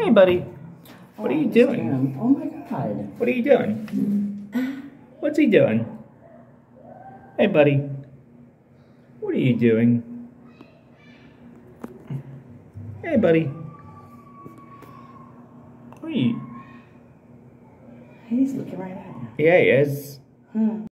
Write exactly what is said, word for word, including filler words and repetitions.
Hey, buddy. What Oh, are you look at doing? him. Oh my God. What are you doing? What's he doing? Hey, buddy. What are you doing? Hey, buddy. What are you? He's looking right at you. Yeah, he is. Hmm.